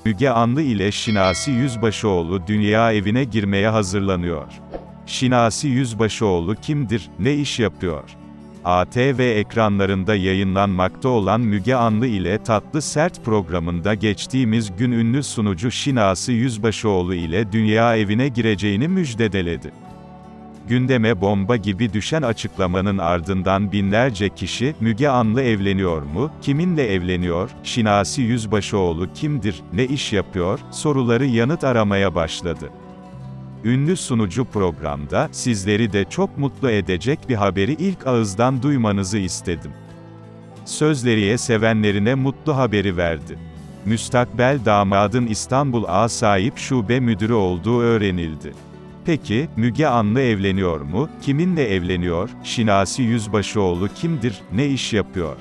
Müge Anlı ile Şinasi Yüzbaşıoğlu dünya evine girmeye hazırlanıyor. Şinasi Yüzbaşıoğlu kimdir, ne iş yapıyor? ATV ekranlarında yayınlanmakta olan Müge Anlı ile Tatlı Sert programında geçtiğimiz gün ünlü sunucu Şinasi Yüzbaşıoğlu ile dünya evine gireceğini müjdeledi. Gündeme bomba gibi düşen açıklamanın ardından binlerce kişi, Müge Anlı evleniyor mu, kiminle evleniyor, Şinasi Yüzbaşıoğlu kimdir, ne iş yapıyor, soruları yanıt aramaya başladı. Ünlü sunucu programda, sizleri de çok mutlu edecek bir haberi ilk ağızdan duymanızı istedim. Sözleriye sevenlerine mutlu haberi verdi. Müstakbel damadın İstanbul Asayip Şube Müdürü olduğu öğrenildi. Peki, Müge Anlı evleniyor mu, kiminle evleniyor, Şinasi Yüzbaşıoğlu kimdir, ne iş yapıyor?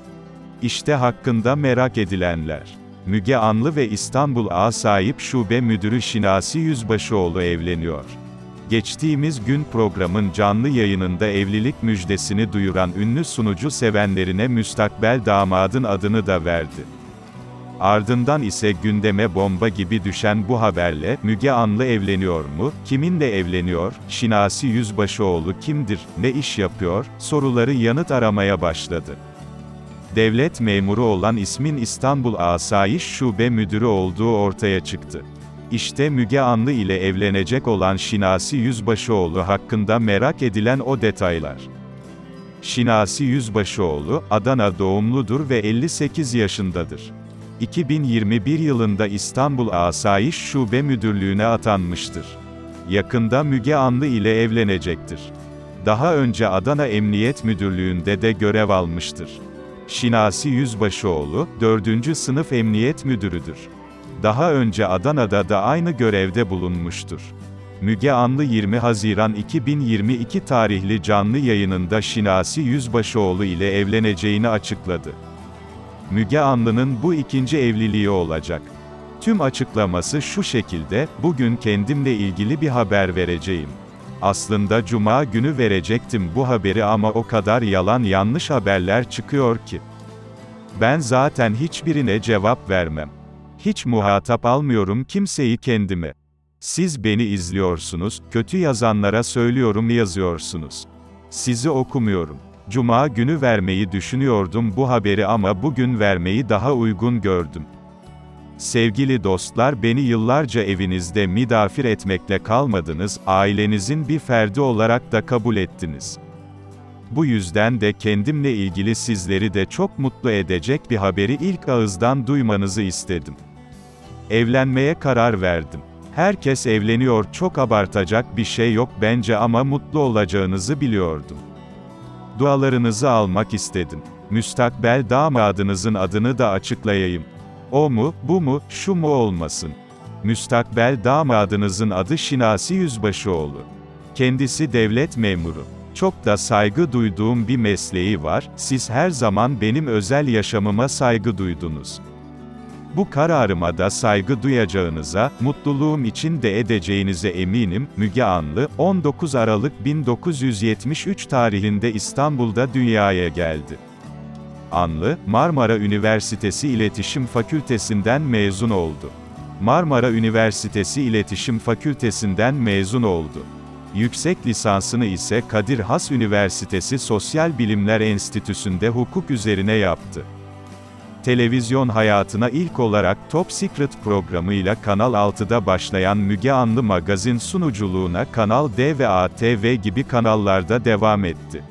İşte hakkında merak edilenler. Müge Anlı ve İstanbul Asayip Şube Müdürü Şinasi Yüzbaşıoğlu evleniyor. Geçtiğimiz gün programın canlı yayınında evlilik müjdesini duyuran ünlü sunucu sevenlerine müstakbel damadın adını da verdi. Ardından ise gündeme bomba gibi düşen bu haberle, Müge Anlı evleniyor mu, kiminle evleniyor, Şinasi Yüzbaşıoğlu kimdir, ne iş yapıyor, soruları yanıt aramaya başladı. Devlet memuru olan ismin İstanbul Asayiş Şube Müdürü olduğu ortaya çıktı. İşte Müge Anlı ile evlenecek olan Şinasi Yüzbaşıoğlu hakkında merak edilen o detaylar. Şinasi Yüzbaşıoğlu, Adana doğumludur ve 58 yaşındadır. 2021 yılında İstanbul Asayiş Şube Müdürlüğü'ne atanmıştır. Yakında Müge Anlı ile evlenecektir. Daha önce Adana Emniyet Müdürlüğü'nde de görev almıştır. Şinasi Yüzbaşıoğlu, 4. sınıf emniyet müdürüdür. Daha önce Adana'da da aynı görevde bulunmuştur. Müge Anlı 20 Haziran 2022 tarihli canlı yayınında Şinasi Yüzbaşıoğlu ile evleneceğini açıkladı. Müge Anlı'nın bu ikinci evliliği olacak. Tüm açıklaması şu şekilde: bugün kendimle ilgili bir haber vereceğim. Aslında Cuma günü verecektim bu haberi ama o kadar yalan yanlış haberler çıkıyor ki. Ben zaten hiçbirine cevap vermem. Hiç muhatap almıyorum kimseyi kendime. Siz beni izliyorsunuz, kötü yazanlara söylüyorum yazıyorsunuz. Sizi okumuyorum. Cuma günü vermeyi düşünüyordum bu haberi ama bugün vermeyi daha uygun gördüm. Sevgili dostlar, beni yıllarca evinizde misafir etmekle kalmadınız, ailenizin bir ferdi olarak da kabul ettiniz. Bu yüzden de kendimle ilgili sizleri de çok mutlu edecek bir haberi ilk ağızdan duymanızı istedim. Evlenmeye karar verdim. Herkes evleniyor, çok abartacak bir şey yok bence ama mutlu olacağınızı biliyordum. Dualarınızı almak istedim. Müstakbel damadınızın adını da açıklayayım. O mu, bu mu, şu mu olmasın. Müstakbel damadınızın adı Şinasi Yüzbaşıoğlu. Kendisi devlet memuru. Çok da saygı duyduğum bir mesleği var, siz her zaman benim özel yaşamıma saygı duydunuz. Bu kararıma da saygı duyacağınıza, mutluluğum için de edeceğinize eminim. Müge Anlı, 19 Aralık 1973 tarihinde İstanbul'da dünyaya geldi. Anlı, Marmara Üniversitesi İletişim Fakültesinden mezun oldu. Marmara Üniversitesi İletişim Fakültesinden mezun oldu. Yüksek lisansını ise Kadir Has Üniversitesi Sosyal Bilimler Enstitüsü'nde hukuk üzerine yaptı. Televizyon hayatına ilk olarak Top Secret programıyla Kanal 6'da başlayan Müge Anlı magazin sunuculuğuna Kanal D ve ATV gibi kanallarda devam etti.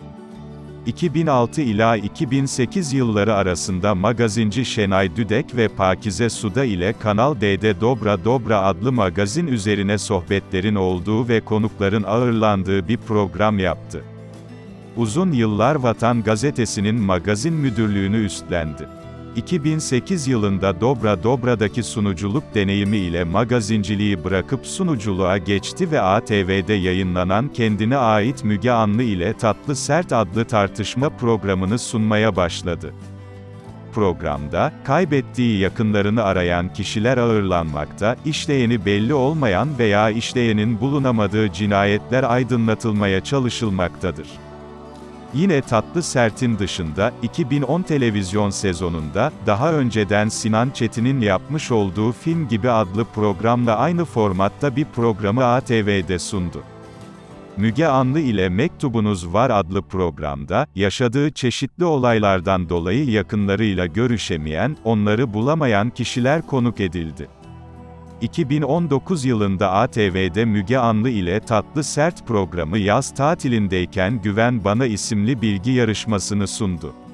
2006 ila 2008 yılları arasında magazinci Şenay Düdek ve Pakize Suda ile Kanal D'de Dobra Dobra adlı magazin üzerine sohbetlerin olduğu ve konukların ağırlandığı bir program yaptı. Uzun yıllar Vatan Gazetesi'nin magazin müdürlüğünü üstlendi. 2008 yılında Dobra Dobra'daki sunuculuk deneyimi ile magazinciliği bırakıp sunuculuğa geçti ve ATV'de yayınlanan kendine ait Müge Anlı ile Tatlı Sert adlı tartışma programını sunmaya başladı. Programda, kaybettiği yakınlarını arayan kişiler ağırlanmakta, işleyeni belli olmayan veya işleyenin bulunamadığı cinayetler aydınlatılmaya çalışılmaktadır. Yine Tatlı Sert'in dışında, 2010 televizyon sezonunda, daha önceden Sinan Çetin'in yapmış olduğu Film Gibi adlı programla aynı formatta bir programı ATV'de sundu. Müge Anlı ile Mektubunuz Var adlı programda, yaşadığı çeşitli olaylardan dolayı yakınlarıyla görüşemeyen, onları bulamayan kişiler konuk edildi. 2019 yılında ATV'de Müge Anlı ile Tatlı Sert programı yaz tatilindeyken Güven Bana isimli bilgi yarışmasını sundu.